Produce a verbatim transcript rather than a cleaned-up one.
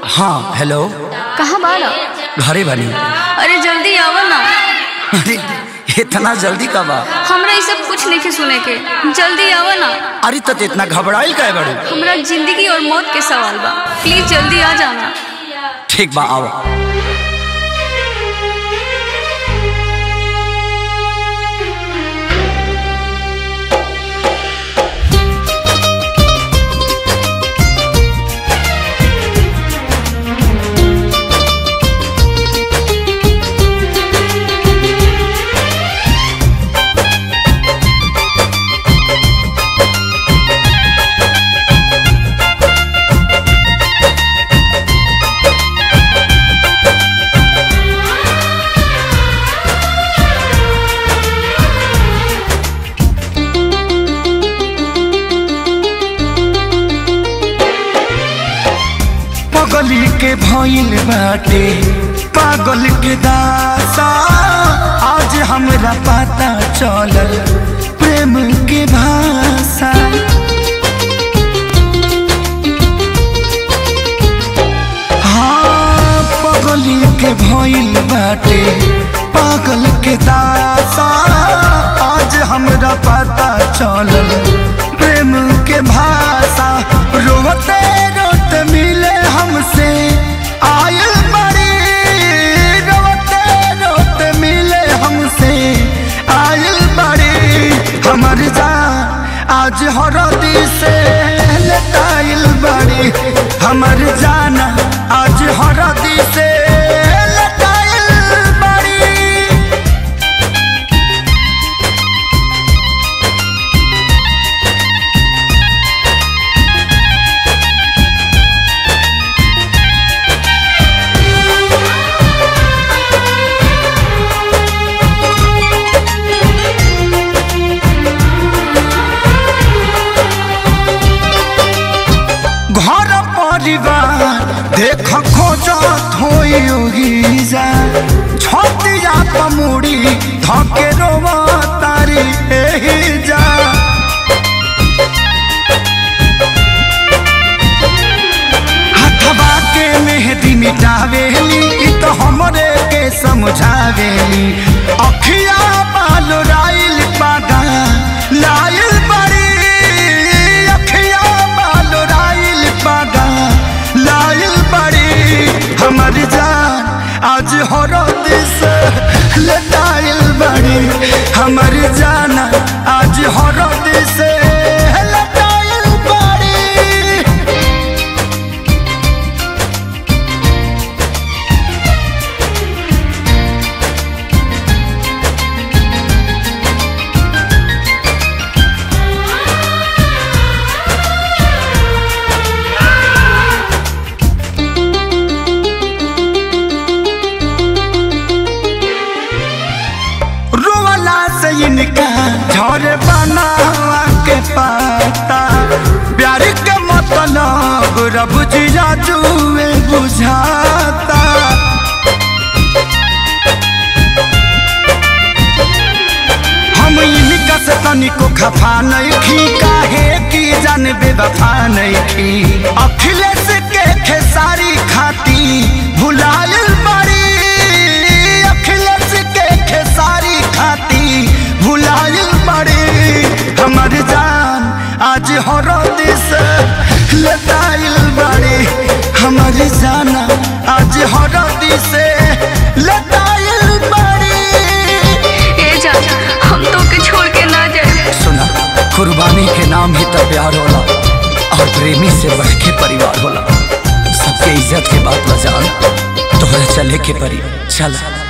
हाँ हेलो। कहाँ बाड़ा? घरे बनी। अरे जल्दी आवा ना। अरे इतना जल्दी कब आ? हमरा ये सब कुछ नहीं सुने के, जल्दी आवा ना। अरे तो इतना घबराइल काहे बड़ू? हमरा जिंदगी और मौत के सवाल बा, प्लीज जल्दी आ जाना। ठीक बा आओ। पागल के भइल बाटे पागल के दासा, आज हमरा पता चलल प्रेम के भाषा। हाँ पागल के भइल बाटे पागल के दासा, आज हमरा पता चलल प्रेम के भाषा। रोते रोते मिले हमसे आयल बड़ी, रोते रोते मिले हमसे आयल बड़ी। हमर जान आज हरदी से लटाइल बड़ी, हमर जान आज हरदी से लटाइल बड़ी। घर परिवार देख खोजत होई जा, छतिया पमुड़ी धके रोवा तारी एही जा। हथवा के मेहंदी मिटावेली इ तो हमरे के समझावेली। अखिया बाल राइल पागा लाइल बड़ी, अखिया बाल राइल पागा लाइल बड़ी। हमर जान आज हरद से लटाइल बड़ी, हमर जान आज हरद से लटाइल बड़ी। इनका झर बनावा के पाता, प्यार के मतलब रब जिया जुए बुझाता। हम इनका से तनिको खफा नहीं खी, काहे की जान बेवफा नहीं खी। अखिलेश के खेसारी खाती भुलाइल बड़ी, अखिलेश के खेसारी खाती भुलाइल बड़ी। हमर जान आज हरद से लटाइल बड़ी, हमर जान आज हरद से लटाइल बड़ी। ए जा हम तो के छोड़ के ना जाए। सुना कुर्बानी के नाम ही तो प्यार होला, और प्रेमी से बढ़ के परिवार होला। सबके इज्जत के बात बजान, तोहरा चले के परी चल।